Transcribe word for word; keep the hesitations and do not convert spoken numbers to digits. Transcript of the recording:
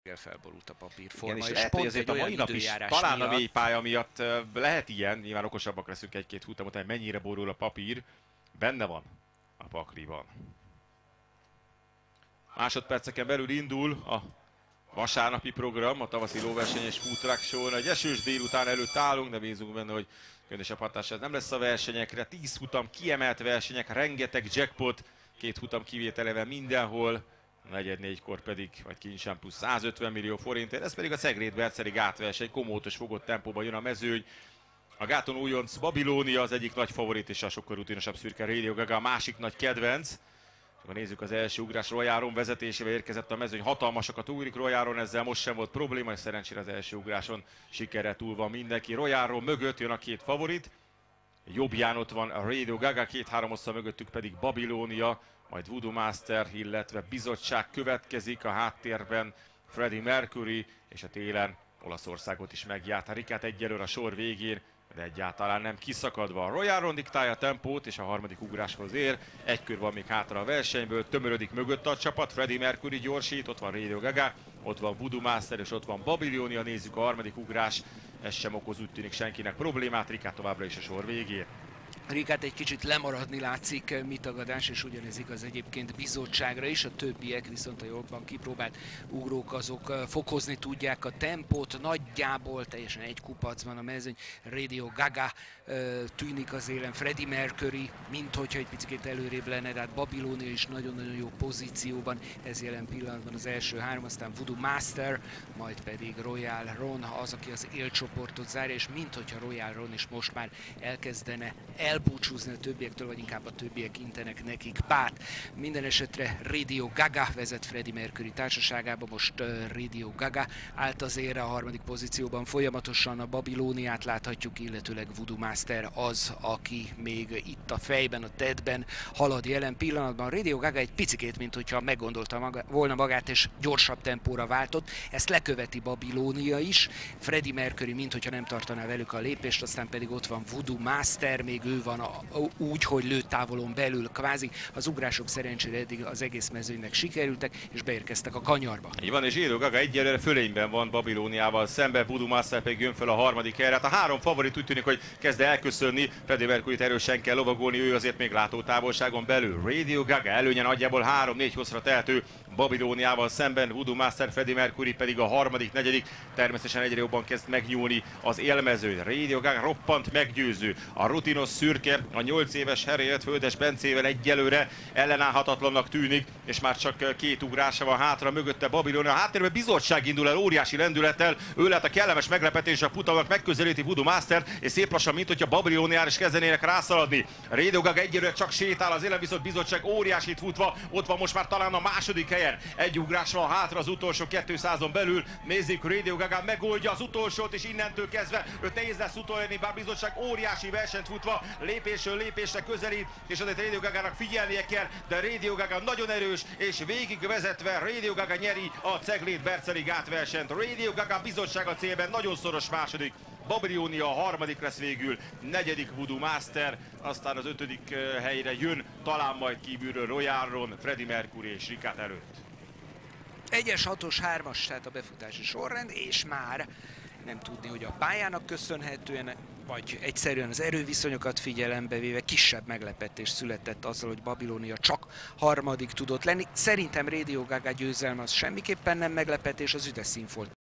felborult a papírforma, igen, és, és lehet, pont azért egy a mai nap is, talán miatt... a mély pálya miatt lehet ilyen, nyilván okosabbak leszünk egy-két futam után, mennyire borul a papír, benne van a pakliban. Másodperceken belül indul a vasárnapi program, a tavaszi lóversenyes Food Truck Show-n. Egy esős délután előtt állunk, de bízunk benne, hogy különösebb hatás ez nem lesz a versenyekre. tíz futam, kiemelt versenyek, rengeteg jackpot, két futam kivételevel mindenhol. negyed négykor pedig, vagy kincsen plusz százötven millió forintért, ez pedig a Cegléd-Berceli gátverseny, komótos fogott tempóban jön a mezőny. A gáton újonc Babilónia az egyik nagy favorit, és a sokkal rutinosabb szürke Radio Gaga a másik nagy kedvenc. Ha nézzük az első ugrás, Rojáron vezetésével érkezett a mezőny, hatalmasakat ugrik Rojáron, ezzel most sem volt probléma, és szerencsére az első ugráson sikerrel túl van mindenki. Rojáron mögött jön a két favorit, jobbján ott van a Radio Gaga, két-három osztal mögöttük pedig Babilónia, majd Voodoo Master, illetve bizottság következik a háttérben, Freddie Mercury, és a télen Olaszországot is megjárta Ricard egyelőre a sor végén, de egyáltalán nem kiszakadva. Rojáron diktálja a tempót, és a harmadik ugráshoz ér. Egy kör van még hátra a versenyből, tömörödik mögött a csapat, Freddie Mercury gyorsít, ott van Radio Gaga, ott van Voodoo Master, és ott van Babilónia. Nézzük a harmadik ugrás, ez sem okoz úgy tűnik senkinek problémát, Ricard továbbra is a sor végén. Ricard egy kicsit lemaradni látszik, mitagadás, és ugyanez igaz egyébként bizottságra is, a többiek viszont a jobban kipróbált ugrók azok fokozni tudják a tempót, nagyjából teljesen egy kupacban a mezőny, Radio Gaga tűnik az élen, Freddie Mercury, mint hogyha egy picit előrébb lenne, de hát Babilónia is nagyon-nagyon jó pozícióban, ez jelen pillanatban az első három, aztán Voodoo Master, majd pedig Royal Ron az, aki az élcsoportot zárja, és mint hogyha Royal Ron is most már elkezdene el elbúcsúzni a többiektől, vagy inkább a többiek intenek nekik pát. Minden esetre Radio Gaga vezet Freddie Mercury társaságában, most uh, Radio Gaga állt az érre a harmadik pozícióban, folyamatosan a Babilóniát láthatjuk, illetőleg Voodoo Master az, aki még itt a fejben, a tetben halad jelen pillanatban. Radio Gaga egy picikét, mint hogyha meggondolta maga, volna magát, és gyorsabb tempóra váltott, ezt leköveti Babilónia is, Freddie Mercury, mint hogyha nem tartaná velük a lépést, aztán pedig ott van Voodoo Master, még ő van a, úgy, hogy lőtávolon belül, kvázi az ugrások szerencsére eddig az egész mezőnynek sikerültek, és beérkeztek a kanyarba. Így van, és Radio Gaga egyelőre fölényben van Babilóniával szemben, Voodoo Master pedig jön fel a harmadik helyre. Hát a három favorit úgy tűnik, hogy kezd elköszönni, Freddie Mercuryt erősen kell lovagolni, ő azért még látótávolságon belül. Radio Gaga előnye nagyjából három-négy hosszra tehető Babilóniával szemben, Voodoo Master, Freddie Mercury pedig a harmadik, negyedik, természetesen egyre jobban kezd megnyúlni az élmezőny. Radio Gaga roppant meggyőző, a rutinos szürke, a nyolc éves Harriet Földes Bencével egyelőre ellenállhatatlannak tűnik, és már csak két ugrása van hátra, mögötte Babilónia. A háttérben bizottság indul el óriási lendülettel, ő lett a kellemes meglepetés a futamnak, megközelíti Voodoo Master, és szép lassan, mint hogyha Babilóniára is kezdenének rászaladni. Radio Gaga egyelőre csak sétál az élen, viszont bizottság óriásit futva, ott van most már talán a második helyen. Egy ugrás van hátra az utolsó kétszázon belül, nézzük, Radio Gaga megoldja az utolsót, és innentől kezdve őt nehéz lesz utolérni, bár bizottság óriási versenyt futva, lépésről lépésre közelít, és azért Radio Gagának figyelnie kell, de Radio Gaga nagyon erős, és végigvezetve Radio Gaga nyeri a Cegléd-Berceli gátversenyt. Radio Gaga bizottság a célben, nagyon szoros második. Babilónia a harmadik lesz végül, negyedik Voodoo Master, aztán az ötödik helyre jön, talán majd kívülről Royal Ron, Freddie Mercury és Ricard előtt. Egyes, hatos, hármas, tehát a befutási sorrend, és már nem tudni, hogy a pályának köszönhetően, vagy egyszerűen az erőviszonyokat figyelembe véve kisebb meglepetés született azzal, hogy Babilónia csak harmadik tudott lenni. Szerintem Radio Gaga győzelme az semmiképpen nem meglepetés, az üdes színfolt